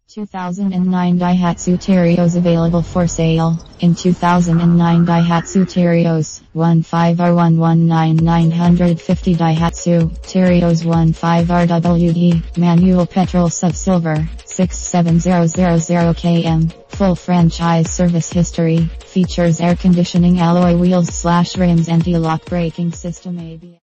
2009 Daihatsu Terios available for sale. In 2009 Daihatsu Terios 15R119950 Daihatsu Terios 15RWD manual petrol sub silver 67000 km full franchise service history features air conditioning alloy wheels / rims anti-lock braking system ABS